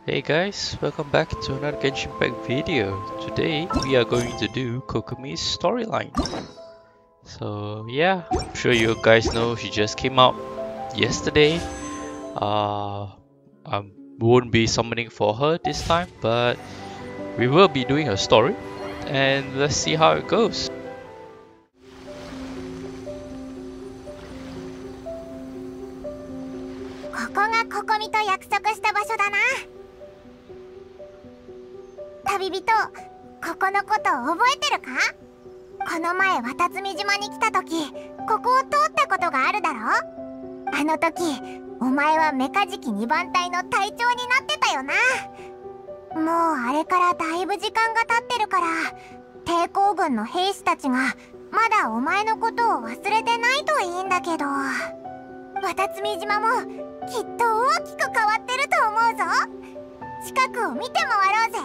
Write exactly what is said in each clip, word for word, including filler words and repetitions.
Hey guys, welcome back to another Genshin Impact video. Today we are going to do Kokomi's storyline. So yeah, I'm sure you guys know she just came out yesterday. Uh, I won't be summoning for her this time, but we will be doing her story, and let's see how it goes. This is ここのこと覚えてるか？この前渡積島に来た時、ここを通ったことがあるだろ？あの時、お前はメカジキにばん隊の隊長になってたよな。もうあれからだいぶ時間が経ってるから、抵抗軍の兵士たちがまだお前のことを忘れてないといいんだけど。渡積島もきっと大きく変わってると思うぞ。近くを見て回ろうぜ。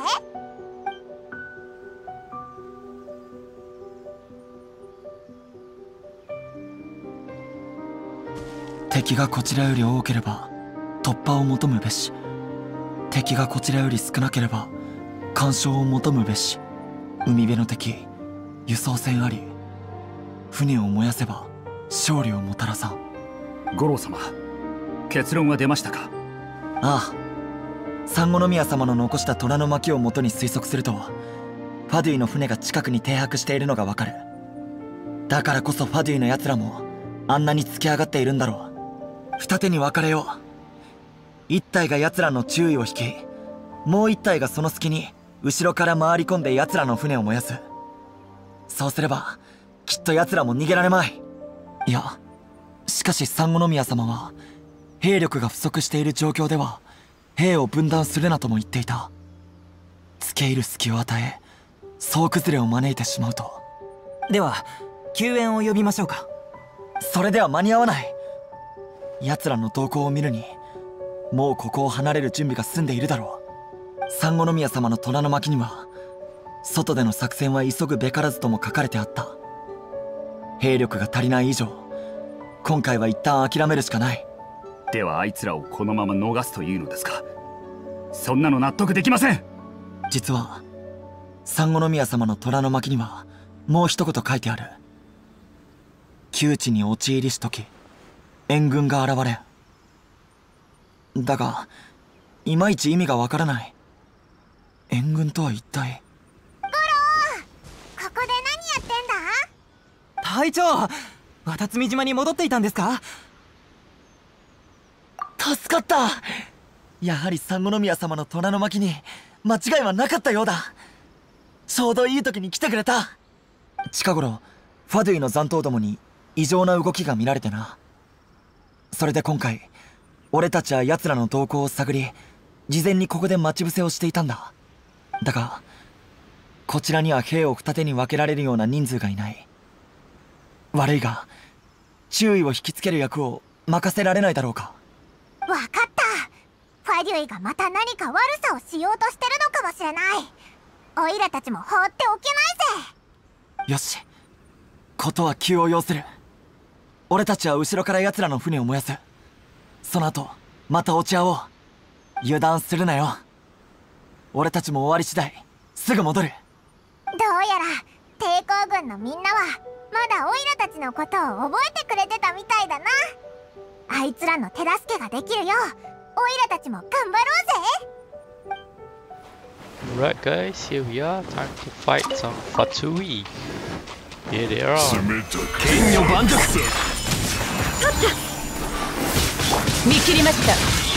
敵がこちらより多ければ突破を求むべし、敵がこちらより少なければ干渉を求むべし。海辺の敵、輸送船あり、船を燃やせば勝利をもたらさん。 五郎様、結論は出ましたか？ ああ、三国宮様の残した虎の巻をもとに推測すると、ファデュイの船が近くに停泊しているのがわかる。だからこそファデュイのやつらもあんなに突き上がっているんだろう。二手に分かれよう。一隊が奴らの注意を引き、もう一隊がその隙に後ろから回り込んで奴らの船を燃やす。そうすればきっと奴らも逃げられまい。いや、しかし三国宮様は兵力が不足している状況では兵を分断するなとも言っていた。付け入る隙を与え、総崩れを招いてしまうと。 では救援を呼びましょうか。 それでは間に合わない。奴らの動向を見るに、もうここを離れる準備が済んでいるだろう。三国宮様の虎の巻には、外での作戦は急ぐべからずとも書かれてあった。兵力が足りない以上、今回は一旦諦めるしかない。 ではあいつらをこのまま逃すというのですか？そんなの納得できません。 実は三国宮様の虎の巻にはもう一言書いてある。窮地に陥りし時、援軍が現れ。だがいまいち意味がわからない。援軍とは一体。 ゴロー、ここで何やってんだ？ 隊長、渡積島に戻っていたんですか？ 助かった。やはり三国宮様の虎の巻に間違いはなかったようだ。ちょうどいい時に来てくれた。近頃ファドゥイの残党どもに異常な動きが見られてな。それで今回俺たちは奴らの動向を探り、事前にここで待ち伏せをしていたんだ。だがこちらには兵を二手に分けられるような人数がいない。悪いが注意を引きつける役を任せられないだろうか。 わかった。ファデュイがまた何か悪さをしようとしてるのかもしれない。オイラたちも放っておけないぜ。 よし、ことは急を要する。俺たちは後ろから奴らの船を燃やす。その後また落ち合おう。油断するなよ。俺たちも終わり次第すぐ戻る。 どうやら抵抗軍のみんなはまだオイラたちのことを覚えてくれてたみたいだな。あいつらの手助けができるようオイラたちも頑張ろうぜ。 Alright guys, here we are. Time to fight some Fatui. Here they are. 剣女盤石。 見切りました。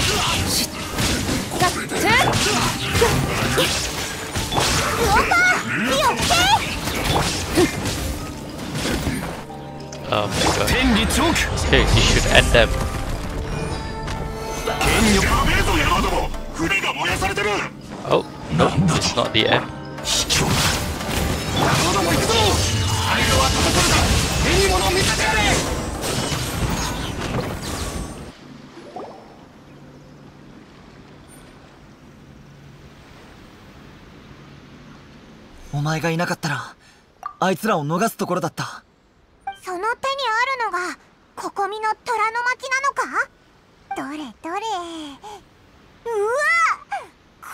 Oh my god. 天理チョーク。 Okay, you should end them. 剣女。やべえぞ山ども。船が燃やされてる。 Oh, no, it's not the end. 山ども行くぞ。最後は戦うだ。手に物を見せてやれ。 お前がいなかったらあいつらを逃すところだった。 その手にあるのがココミの虎の巻なのか？どれどれ。うわっ、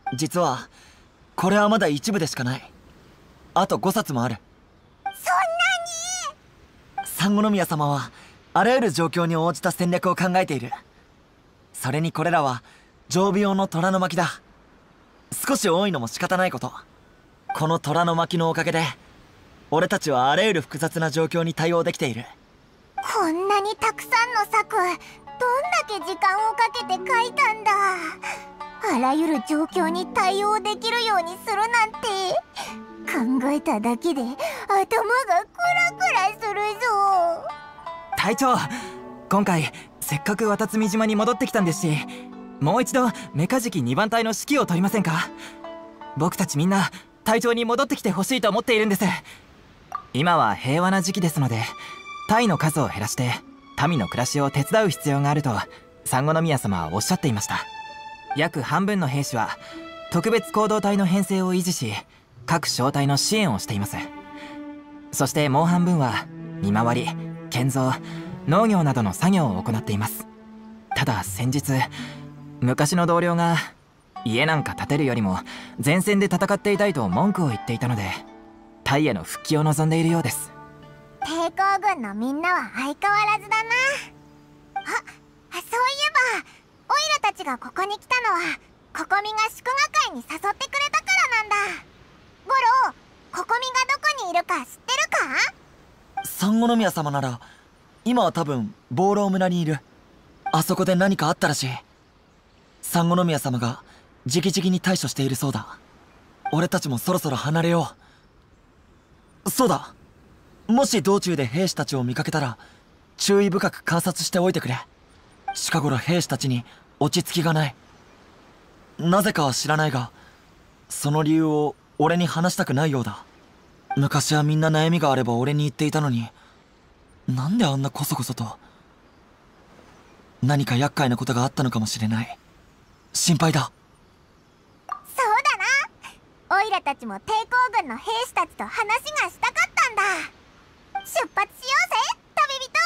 実はこれはまだ一部でしかない。あとごさつもある。 そんなに？ 三国宮様はあらゆる状況に応じた戦略を考えている。それにこれらは常備用の虎の巻だ。少し多いのも仕方ないこと。この虎の巻のおかげで俺たちはあらゆる複雑な状況に対応できている。 こんなにたくさんの策、どんだけ時間をかけて書いたんだ。あらゆる状況に対応できるようにするなんて、考えただけで頭がクラクラするぞ。 隊長、今回せっかく渡積島に戻ってきたんですし、もう一度メカジキにばん隊の指揮を取りませんか？僕たちみんな隊長に戻ってきてほしいと思っているんです。今は平和な時期ですので、隊の数を減らして民の暮らしを手伝う必要があると三国宮様はおっしゃっていました。約半分の兵士は特別行動隊の編成を維持し、各小隊の支援をしています。そしてもう半分は見回り、建造、農業などの作業を行っています。ただ先日、昔の同僚が家なんか建てるよりも前線で戦っていたいと文句を言っていたので、隊への復帰を望んでいるようです。 抵抗軍のみんなは相変わらずだな。あ、そういえばオイラたちがここに来たのはココミが祝賀会に誘ってくれたからなんだ。ゴロ、ココミがどこにいるか知ってるか？ 三国宮様なら今は多分坊労村にいる。あそこで何かあったらしい。三国宮様が直々に対処しているそうだ。俺たちもそろそろ離れよう。そうだ、もし道中で兵士たちを見かけたら注意深く観察しておいてくれ。近頃兵士たちに落ち着きがない。なぜかは知らないが、その理由を俺に話したくないようだ。昔はみんな悩みがあれば俺に言っていたのに、なんであんなコソコソと。何か厄介なことがあったのかもしれない。心配だ。 そうだな、オイラたちも抵抗軍の兵士たちと話がしたかったんだ。出発しようぜ、旅人。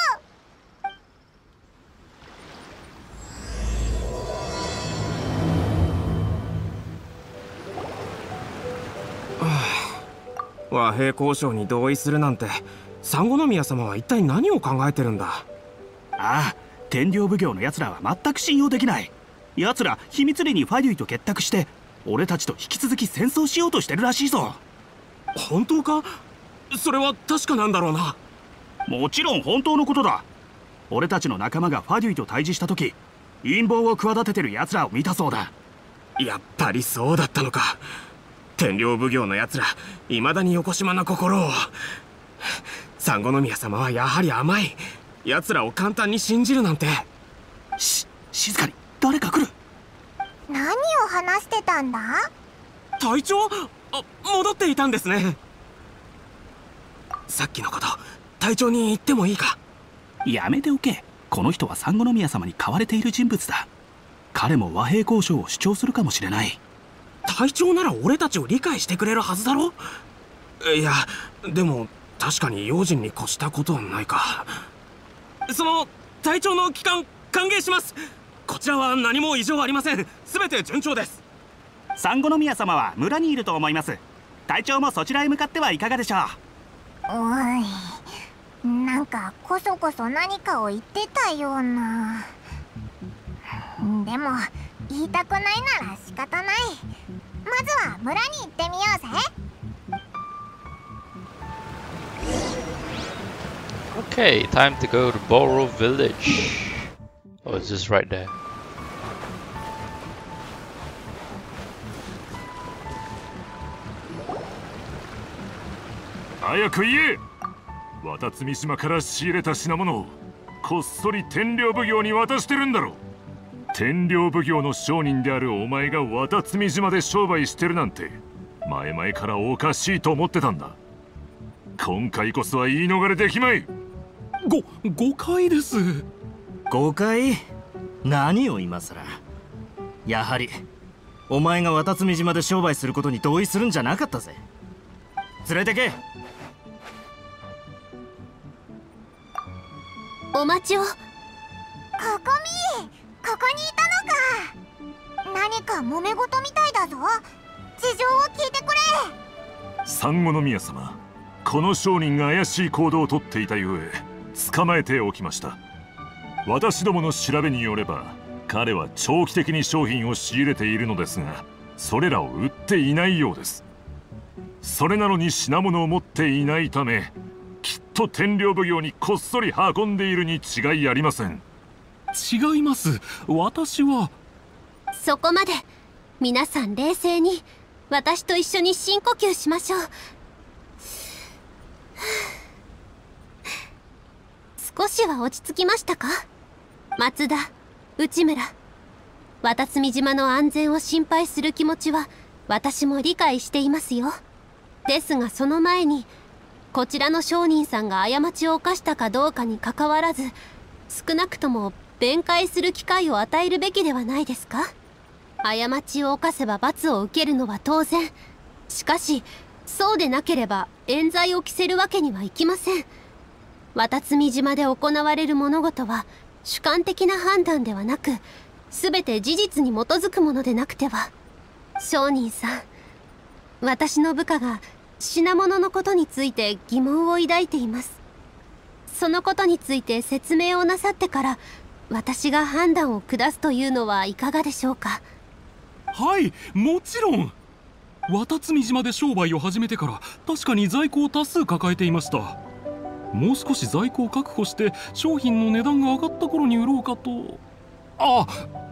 和平交渉に同意するなんて、三国宮様は一体何を考えてるんだ？ ああ、天領奉行の奴らは全く信用できない。奴ら秘密裏にファデュイと結託して俺たちと引き続き戦争しようとしてるらしいぞ。 本当か？それは確かなんだろうな。 もちろん本当のことだ。俺たちの仲間がファデュイと対峙した時、陰謀を企ててる奴らを見たそうだ。 やっぱりそうだったのか。天領奉行の奴ら、未だによこしまな心を。三国宮様はやはり甘い。奴らを簡単に信じるなんて。 し、静かに。誰か来る。 何を話してたんだ？ 隊長？あ、戻っていたんですね。さっきのこと隊長に言ってもいいか？ やめておけ。この人は三国宮様に買われている人物だ。彼も和平交渉を主張するかもしれない。 隊長なら俺たちを理解してくれるはずだろ？いや、でも確かに用心に越したことはないか。その隊長の帰還歓迎します。こちらは何も異常ありません。全て順調です。 三国宮様は村にいると思います。隊長もそちらへ向かってはいかがでしょう？ おい、なんかこそこそ何かを言ってたような。でも言いたくないなら仕方ない。まずは村に行ってみようぜ。 Okay, time to go to Boro Village. Oh, it's just right there. 早く言え。渡積島から仕入れた品物をこっそり天領奉行に渡してるんだろ。天領奉行の商人であるお前が渡積島で商売してるなんて前々からおかしいと思ってたんだ。今回こそは言い逃れできまい。 ご誤解です。 誤解？何を今さら。やはりお前が渡積島で商売することに同意するんじゃなかったぜ。連れてけ。 お待ちを。 ここみ、ここにいたのか。何か揉め事みたいだ。 だぞ。事情を聞いてくれ。 産後宮様、この商人が怪しい行動をとっていたゆえ捕まえておきました。私どもの調べによれば彼は長期的に商品を仕入れているのですが、それらを売っていないようです。それなのに品物を持っていないため、きっと天領奉行にこっそり運んでいるに違いありません。 違います。私は。 そこまで。皆さん冷静に私と一緒に深呼吸しましょう。少しは落ち着きましたか？松田、内村。渡積島の安全を心配する気持ちは私も理解していますよ。ですがその前に、こちらの商人さんが過ちを犯したかどうかにかかわらず、少なくとも弁解する機会を与えるべきではないですか？過ちを犯せば罰を受けるのは当然。しかしそうでなければ冤罪を着せるわけにはいきません。渡積島で行われる物事は主観的な判断ではなく、全て事実に基づくものでなくては。商人さん、私の部下が品物のことについて疑問を抱いています。そのことについて説明をなさってから私が判断を下すというのはいかがでしょうか？ はい、もちろん。渡積島で商売を始めてから確かに在庫を多数抱えていました。もう少し在庫を確保して商品の値段が上がった頃に売ろうかと。あ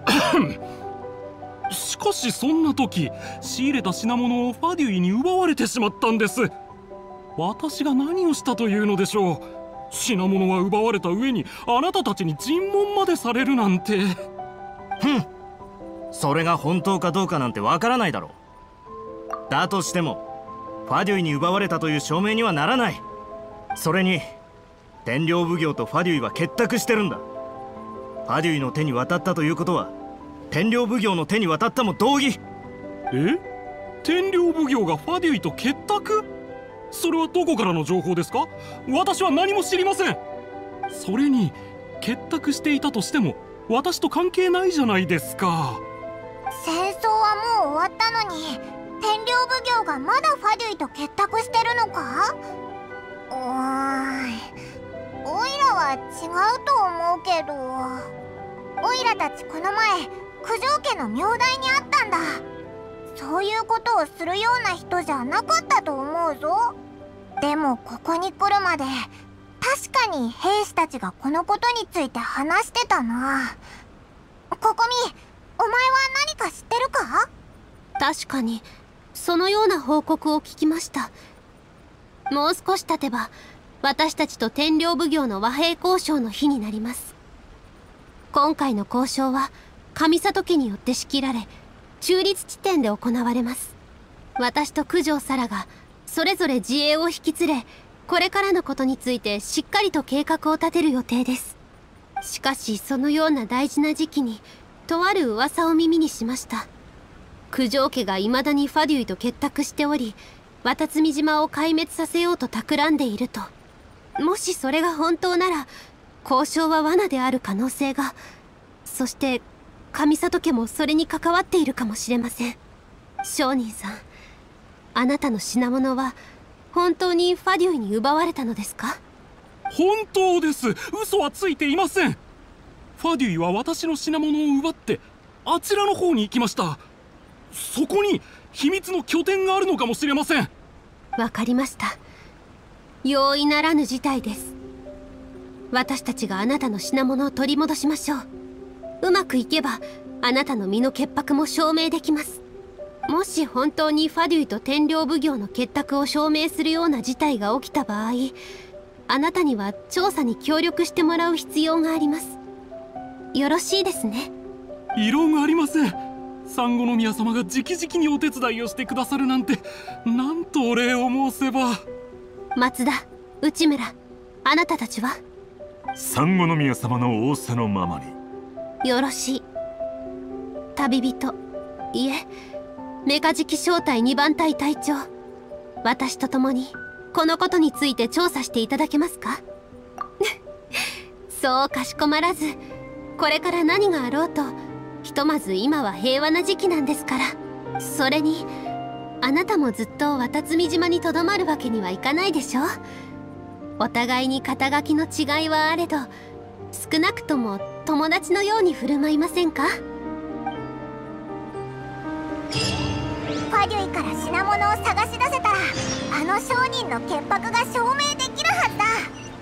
しかしそんな時、仕入れた品物をファデュイに奪われてしまったんです。私が何をしたというのでしょう。品物は奪われた上にあなたたちに尋問までされるなんて。 ふん、それが本当かどうかなんてわからないだろう。だとしてもファデュイに奪われたという証明にはならない。それに天領奉行とファデュイは結託してるんだ。ファデュイの手に渡ったということは天領奉行の手に渡ったも同義。 え？天領奉行がファデュイと結託？それはどこからの情報ですか？私は何も知りません。それに結託していたとしても私と関係ないじゃないですか。 戦争はもう終わったのに天領奉行がまだファデュイと結託してるのか？おーい、オイラは違うと思うけど。オイラたちこの前九条家の名代に会ったんだ。そういうことをするような人じゃなかったと思うぞ。でもここに来るまで確かに兵士たちがこのことについて話してたな。ココミ、お前は何か知ってるか？ 確かにそのような報告を聞きました。もう少し経てば私たちと天領奉行の和平交渉の日になります。今回の交渉は上里家によって仕切られ、中立地点で行われます。私と九条沙羅がそれぞれ自衛を引き連れ、これからのことについてしっかりと計画を立てる予定です。しかしそのような大事な時期にとある噂を耳にしました。九条家が未だにファデュイと結託しており、渡積島を壊滅させようと企んでいると。もしそれが本当なら交渉は罠である可能性が。そして上里家もそれに関わっているかもしれません。商人さん、あなたの品物は本当にファデュイに奪われたのですか？ 本当です。嘘はついていません。ファデュイは私の品物を奪ってあちらの方に行きました。そこに秘密の拠点があるのかもしれません。 わかりました。容易ならぬ事態です。私たちがあなたの品物を取り戻しましょう。うまくいけばあなたの身の潔白も証明できます。もし本当にファデュイと天領奉行の結託を証明するような事態が起きた場合、あなたには調査に協力してもらう必要があります。よろしいですね？ 異論ありません。産後宮様が直々にお手伝いをしてくださるなんて、なんとお礼を申せば。 松田、内村、あなたたちは？ 産後宮様の仰せのままに。 よろしい。旅人、いえ、メカジキ小隊にばん隊隊長、私と共にこのことについて調査していただけますか？そうかしこまらず、これから何があろうとひとまず今は平和な時期なんですから。 それにあなたもずっと渡積島にとどまるわけにはいかないでしょ。お互いに肩書きの違いはあれど、少なくとも友達のように振る舞いませんか？ ファデュイから品物を探し出せたら、あの商人の潔白が証明できるはずだ。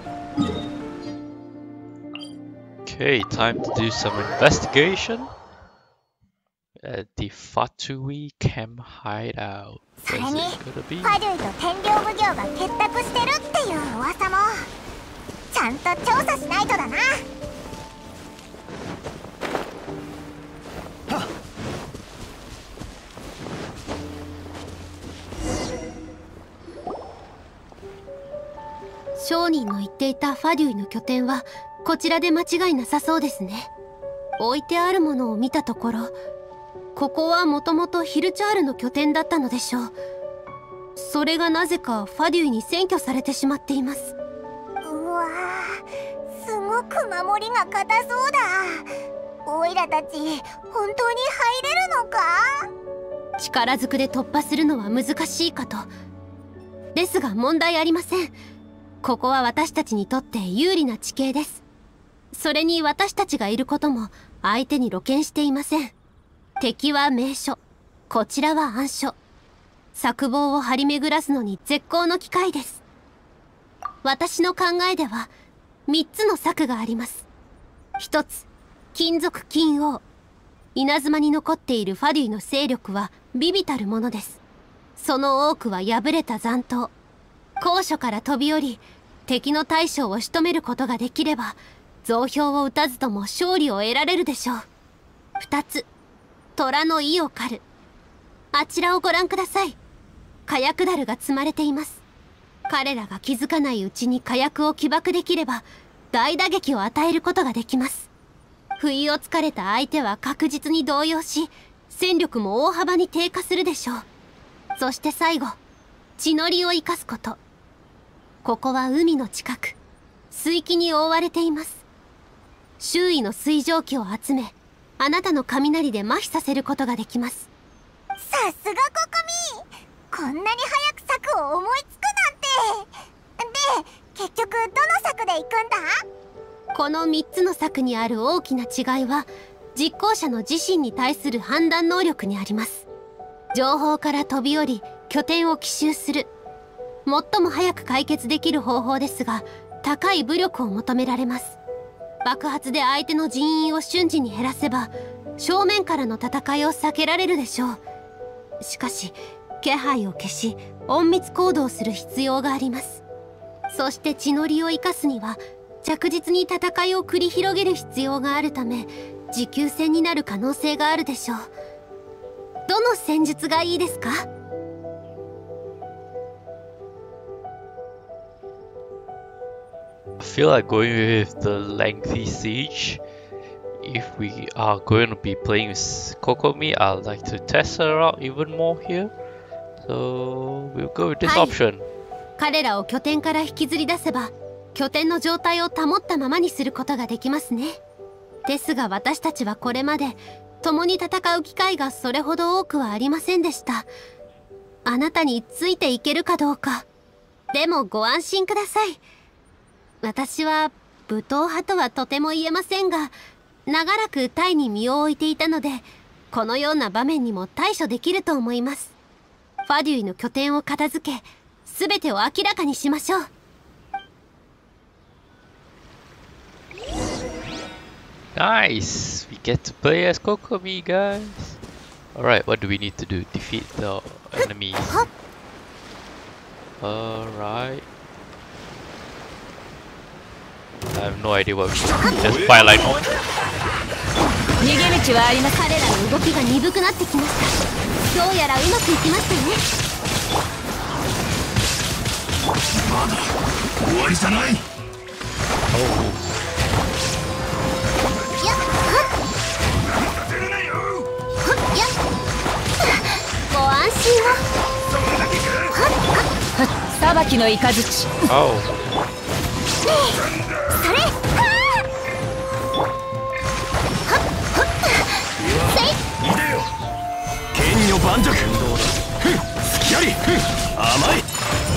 Okay, time to do some investigation at the Fatui Camp hideout. それに Where's it フ gonna be? ァデュイと天領奉行が結託してるっていう噂もちゃんと調査しないとだな。 商人の言っていたファデュイの拠点はこちらで間違いなさそうですね。置いてあるものを見たところ、ここはもともとヒルチャールの拠点だったのでしょう。それがなぜかファデュイに占拠されてしまっています。 うわー、すごく守りが固そうだ。オイラたち本当に入れるのか？ 力ずくで突破するのは難しいかと。ですが問題ありません。ここは私たちにとって有利な地形です。それに私たちがいることも相手に露見していません。敵は名所、こちらは暗所。策謀を張り巡らすのに絶好の機会です。私の考えではみっつの策があります。ひとつ、金属金王。稲妻に残っているファデュイの勢力は微々たるものです。その多くは破れた残党。高所から飛び降り、敵の大将を仕留めることができれば、増票を打たずとも勝利を得られるでしょう。二つ、虎の意を狩る。あちらをご覧ください。火薬樽が積まれています。彼らが気づかないうちに火薬を起爆できれば、大打撃を与えることができます。不意をつかれた相手は確実に動揺し、戦力も大幅に低下するでしょう。そして最後、地の利を生かすこと。ここは海の近く、水域に覆われています。周囲の水蒸気を集め、あなたの雷で麻痺させることができます。 さすがココミ、こんなに早く策を思いつくなんて。で、結局どの策で行くんだ？ このみっつの策にある大きな違いは、実行者の自身に対する判断能力にあります。情報から飛び降り、拠点を奇襲する。最も早く解決できる方法ですが、高い武力を求められます。爆発で相手の人員を瞬時に減らせば、正面からの戦いを避けられるでしょう。しかし、気配を消し、隠密行動する必要があります。そして地の利を生かすには、着実に戦いを繰り広げる必要があるため、持久戦になる可能性があるでしょう。どの戦術がいいですか？ I feel like going with the lengthy siege. If we are going to be playing with Kokomi, I'd like to test her out even more here. So we'll go with this option. 彼らを拠点から引きずり出せば、拠点の状態を保ったままにすることができますね。ですが私たちはこれまで共に戦う機会がそれほど多くはありませんでした。あなたについていけるかどうか。でもご安心ください。私は武闘派とはとても言えませんが、長らくタイに身を置いていたので、このような場面にも対処できると思います。ファデュイの拠点を片付け、すべてを明らかにしましょう。 Nice! We get to play as Kokomi, guys! Alright, what do we need to do? Defeat the enemies. Alright. I have no idea what we should do. Just fire like normal. 逃げ道はあります。彼らの動きが鈍くなってきました。どうやらうまくいきましたね。 まだ終わりじゃない。 やっご安心を。 裁きの雷。 Oh. それ。 剣女万軟弱。ふん、隙あり。ふん、甘い。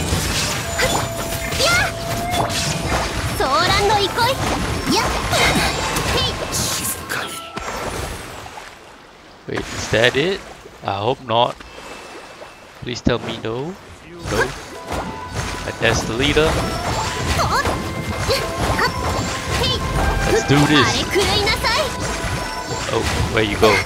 ソーランド憩い。やっ。 静かに。 Wait, is that it? I hope not. Please tell me no. No. And that's the leader. Let's do this. Oh, where you go?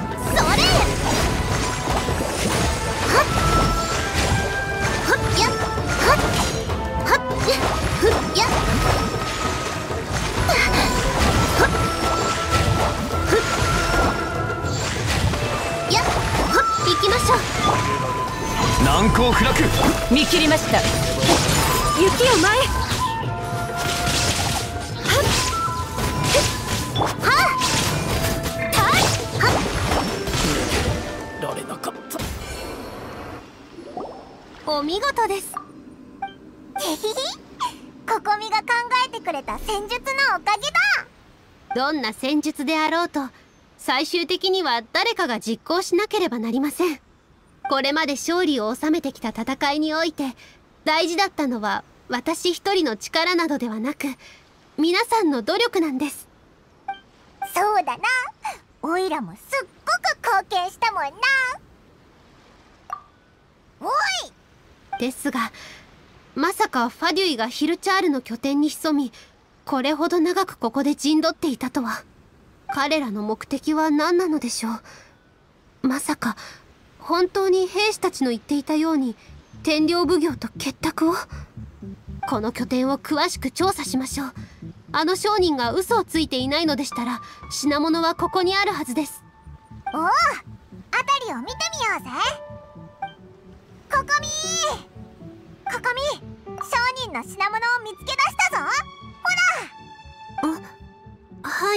Yeah. 行きましょう。 難攻不落。 見切りました。雪を前へ。 られなかった。 お見事です。 へひひ、ココミが考えてくれた戦術のおかげだ。 どんな戦術であろうと、最終的には誰かが実行しなければなりません。これまで勝利を収めてきた戦いにおいて、大事だったのは私一人の力などではなく、皆さんの努力なんです。 そうだな、オイラもすっごく貢献したもんな。おい！ ですが、まさかファデュイがヒルチャールの拠点に潜み、これほど長くここで陣取っていたとは。彼らの目的は何なのでしょう。まさか本当に兵士たちの言っていたように天領奉行と結託を。この拠点を詳しく調査しましょう。あの商人が嘘をついていないのでしたら、品物はここにあるはずです。 おお、あたりを見てみようぜ。ココミー、ココミ、商人の品物を見つけ出したぞ。ほら。 あ、はい。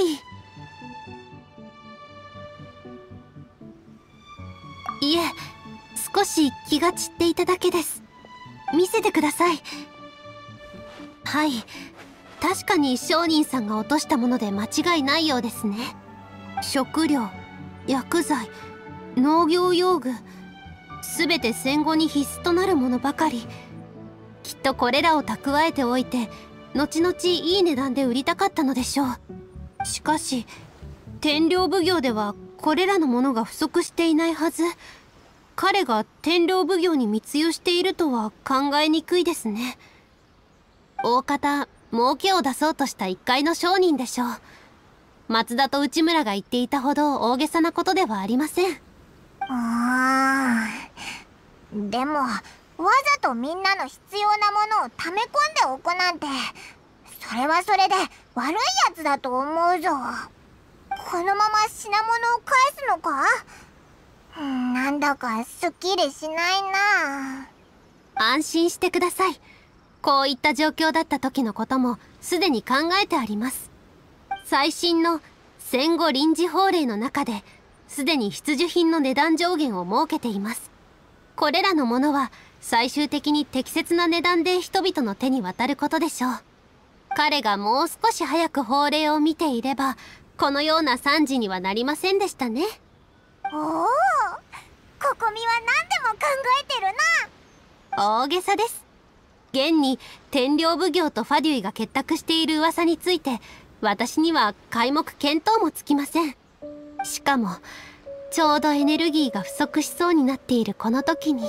いえ、少し気が散っていただけです。見せてください。はい、確かに商人さんが落としたもので間違いないようですね。食料、薬剤、農業用具、すべて戦後に必須となるものばかり。きっとこれらを蓄えておいて、後々いい値段で売りたかったのでしょう。しかし天領奉行ではこれらのものが不足していないはず。彼が天領奉行に密輸しているとは考えにくいですね。大方儲けを出そうとした一介の商人でしょう。松田と内村が言っていたほど大げさなことではありません。 あー、でもわざとみんなの必要なものを溜め込んでおくなんて、それはそれで悪いやつだと思うぞ。このまま品物を返すのか？なんだかすっきりしないな。 安心してください。こういった状況だった時のこともすでに考えてあります。最新の戦後臨時法令の中ですでに必需品の値段上限を設けています。これらのものは最終的に適切な値段で人々の手に渡ることでしょう。彼がもう少し早く法令を見ていれば、このような惨事にはなりませんでしたね。 おお、ココミは何でも考えてるな。大げさです。現に天領奉行とファデュイが結託している噂について、私には皆目見当もつきません。しかもちょうどエネルギーが不足しそうになっているこの時に。 お、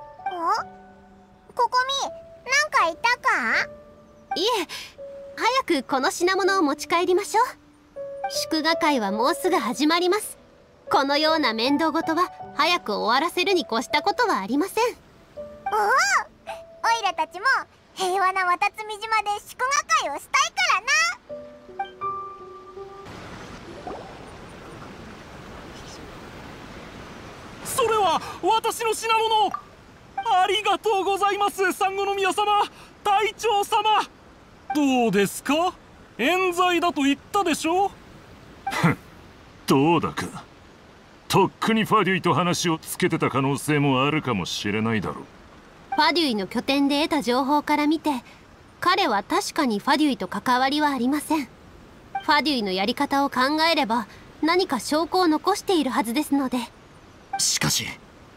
ココミ、なんか言ったか？ いえ、早くこの品物を持ち帰りましょう。祝賀会はもうすぐ始まります。このような面倒事は早く終わらせるに越したことはありません。 おお、オイラたちも平和な渡積島で祝賀会をしたいからな。 それは私の品物。ありがとうございます、産後宮様、隊長様。どうですか？冤罪だと言ったでしょう。 ふん、どうだか。とっくにファデュイと話をつけてた可能性もあるかもしれないだろう。 ファデュイの拠点で得た情報から見て、彼は確かにファデュイと関わりはありません。ファデュイのやり方を考えれば何か証拠を残しているはずですので。 しかし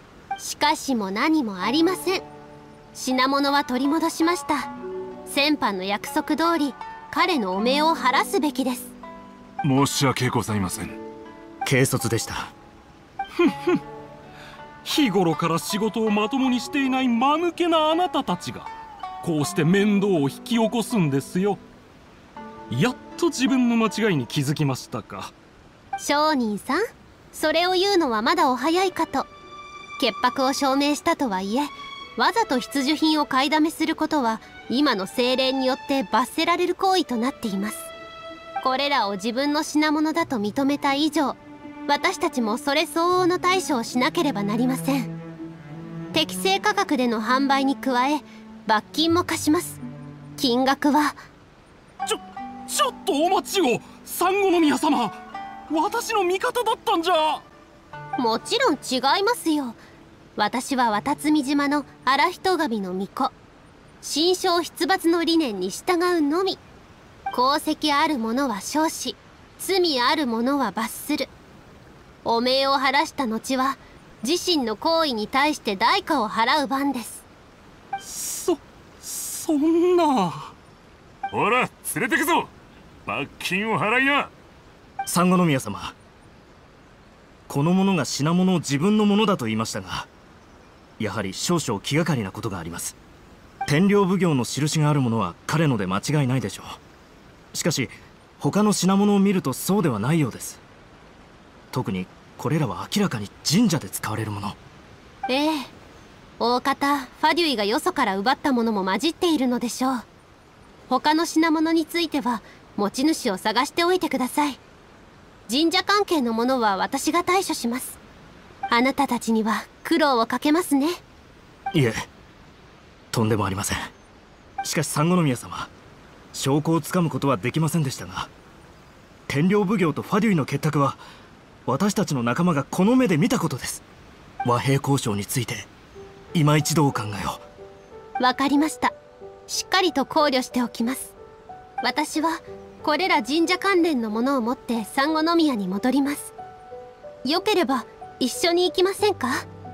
しかしも何もありません。品物は取り戻しました。先般の約束通り彼の汚名を晴らすべきです。 申し訳ございません。 軽率でした。 ふんふん。日頃から仕事をまともにしていない間抜けなあなたたちがこうして面倒を引き起こすんですよ。やっと自分の間違いに気づきましたか。 商人さん、それを言うのはまだお早いかと。潔白を証明したとはいえ、わざと必需品を買いだめすることは今の政令によって罰せられる行為となっています。これらを自分の品物だと認めた以上、私たちもそれ相応の対処をしなければなりません。適正価格での販売に加え罰金も課します。金額はちょちょっとお待ちを、産後宮様。私の味方だったんじゃ。 もちろん違いますよ。私は渡積島の荒人神の巫女、心象出罰の理念に従うのみ。功績ある者は賞し、罪ある者は罰する。汚名を晴らした後は自身の行為に対して代価を払う番です。 そそんな。 ほら連れてくぞ。罰金を払いな。 産後宮様、この者が品物を自分のものだと言いましたが、やはり少々気がかりなことがあります。天領奉行の印があるものは彼ので間違いないでしょう。しかし他の品物を見るとそうではないようです。特にこれらは明らかに神社で使われるもの。 ええ、大方ファデュイがよそから奪ったものも混じっているのでしょう。他の品物については持ち主を探しておいてください。神社関係のものは私が対処します。あなたたちには苦労をかけますね。 いえ、とんでもありません。しかし産後宮様、証拠をつかむことはできませんでしたが、天領奉行とファデュイの結託は私たちの仲間がこの目で見たことです。和平交渉について今一度お考えを。 わかりました。しっかりと考慮しておきます。私はこれら神社関連のものを持って産後宮に戻ります。よければ一緒に行きませんか。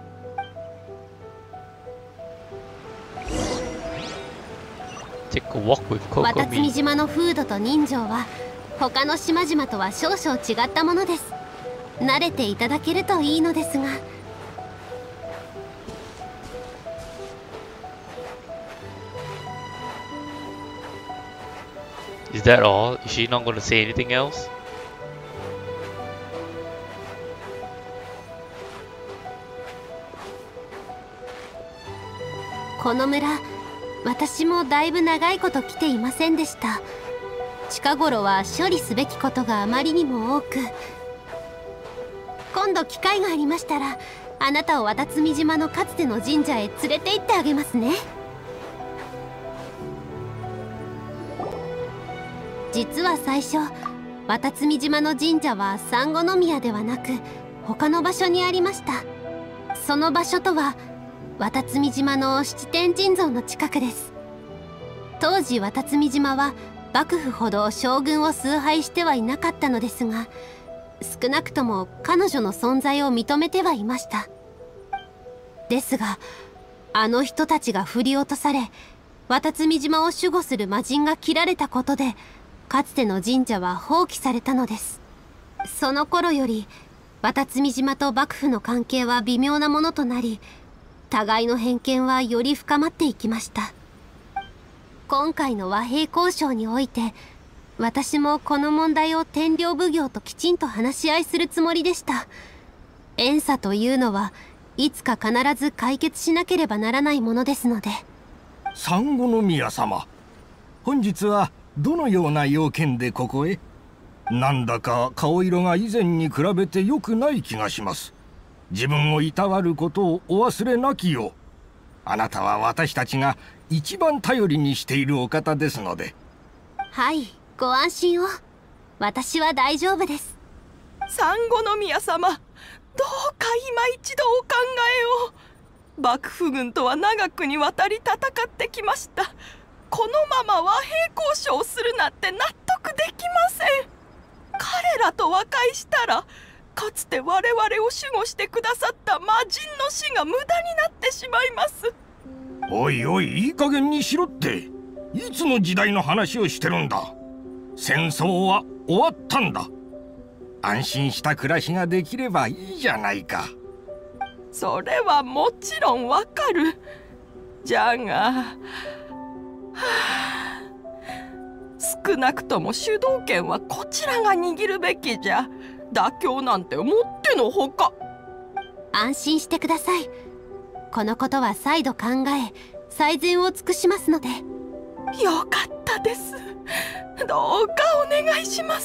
渡積島の風土と人情は他の島々とは少々違ったものです。慣れていただけるといいのですが。 Is that all? Is she not going to say anything else? この村、私もだいぶ長いこと来ていませんでした。近頃は処理すべきことがあまりにも多く。今度機会がありましたら、あなたを渡積島のかつての神社へ連れて行ってあげますね。実は最初、渡積島の神社は産後宮ではなく他の場所にありました。その場所とは渡積島の七天神像の近くです。当時渡積島は幕府ほど将軍を崇拝してはいなかったのですが、少なくとも彼女の存在を認めてはいました。ですがあの人たちが振り落とされ、渡積島を守護する魔人が切られたことで、かつての神社は放棄されたのです。その頃より渡積島と幕府の関係は微妙なものとなり、互いの偏見はより深まっていきました。今回の和平交渉において、私もこの問題を天領奉行ときちんと話し合いするつもりでした。怨嗟というのはいつか必ず解決しなければならないものですので。 産後宮様、本日はどのような用件でここへ？なんだか顔色が以前に比べて良くない気がします。自分をいたわることをお忘れなきよう。あなたは私たちが一番頼りにしているお方ですので。 はい、ご安心を。私は大丈夫です。 産後宮様、どうか今一度お考えを。幕府軍とは長くにわたり戦ってきました。このまま和平交渉するなんて納得できません。彼らと和解したらかつて我々を守護してくださった魔人の死が無駄になってしまいます。 おいおい、いい加減にしろって。いつの時代の話をしてるんだ。戦争は終わったんだ。安心した暮らしができればいいじゃないか。 それはもちろんわかる。じゃが、はあ、少なくとも主導権はこちらが握るべきじゃ。妥協なんてもってのほか。 安心してください。このことは再度考え最善を尽くしますので。 よかったです。どうかお願いします。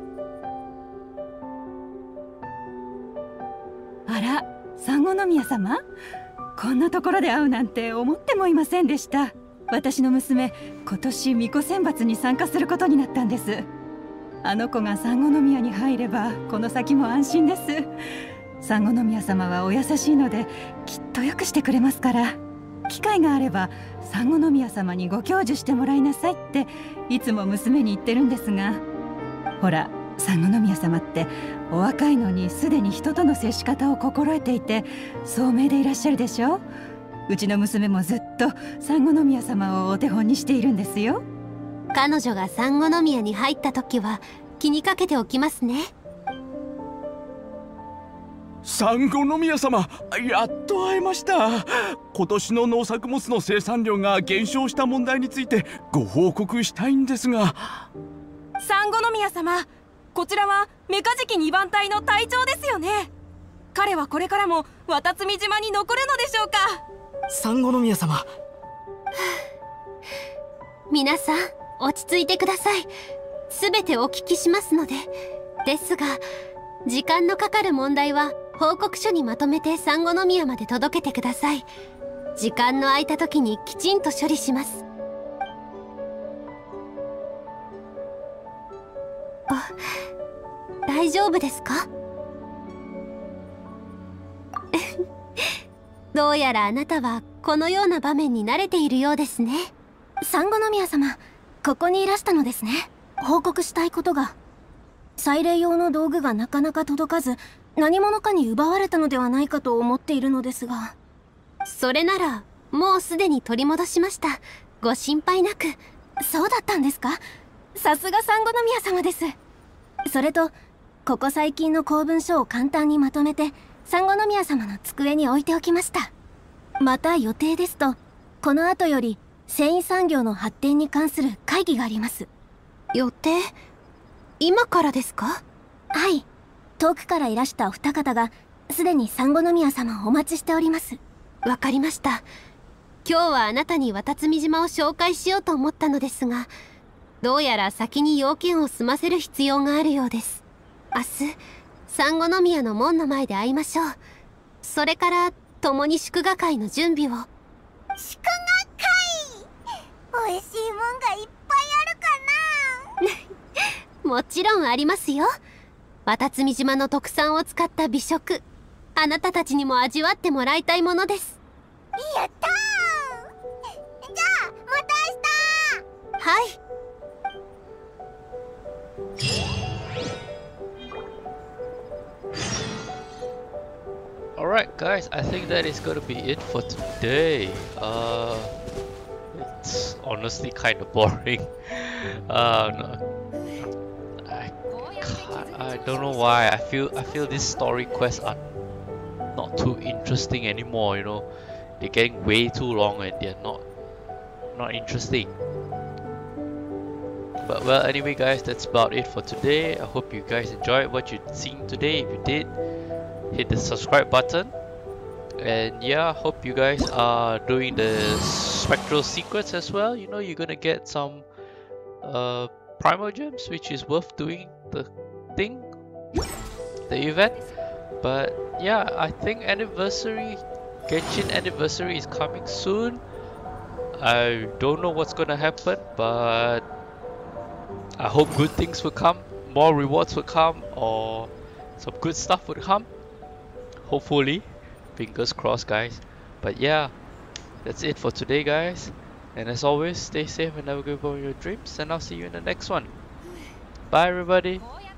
あら、産後宮様、こんなところで会うなんて思ってもいませんでした。私の娘、今年巫女選抜に参加することになったんです。あの子が産後宮に入ればこの先も安心です。産後宮様はお優しいのできっとよくしてくれますから、機会があれば産後宮様にご教授してもらいなさいっていつも娘に言ってるんですが、ほら、産後宮様ってお若いのにすでに人との接し方を心得ていて聡明でいらっしゃるでしょ。うちの娘もずっと産後宮様をお手本にしているんですよ。 彼女が産後宮に入った時は気にかけておきますね。 産後宮様、やっと会えました。今年の農作物の生産量が減少した問題についてご報告したいんですが。 産後宮様、こちらはメカジキにばん隊の隊長ですよね。彼はこれからも渡積島に残るのでしょうか。 産後宮様、 皆さん落ち着いてください。すべてお聞きしますので。ですが時間のかかる問題は報告書にまとめて産後宮まで届けてください。時間の空いた時にきちんと処理します。あ、大丈夫ですか？どうやらあなたはこのような場面に慣れているようですね。 産後宮様、ここにいらしたのですね。報告したいことが。祭礼用の道具がなかなか届かず、何者かに奪われたのではないかと思っているのですが。 それならもうすでに取り戻しました。ご心配なく。 そうだったんですか。さすが産後宮様です。それとここ最近の公文書を簡単にまとめて産後宮様の机に置いておきました。また予定ですと、この後より繊維産業の発展に関する会議があります。 予定？今からですか？ はい、遠くからいらしたお二方がすでに産後宮様をお待ちしております。 わかりました。今日はあなたに渡積島を紹介しようと思ったのですが、どうやら先に要件を済ませる必要があるようです。明日産後宮の門の前で会いましょう。それから共に祝賀会の準備を。 祝賀会、おいしいもんがいっぱいあるかな？もちろんありますよ。渡積島の特産を使った美食、あなたたちにも味わってもらいたいものです。 やったー。じゃあまた明日。 はい。 Alright guys, I think that is gonna be it for today. Uh, it's honestly kind of boring. Uh, no, I can't, I don't know why. I feel I feel these story quests are not too interesting anymore. You know, they're getting way too long and they're not not interesting. But well, anyway guys, that's about it for today. I hope you guys enjoyed what you've seen today. If you did, hit the subscribe button. And yeah, hope you guys are doing the spectral secrets as well. You know, you're gonna get some uh, primal gems, which is worth doing the thing, the event. But yeah, I think anniversary, Genshin anniversary is coming soon. I don't know what's gonna happen, but I hope good things will come, more rewards will come, or some good stuff would come. Hopefully, fingers crossed guys. But yeah, that's it for today guys, and as always, stay safe and never give up on your dreams, and I'll see you in the next one. Bye everybody.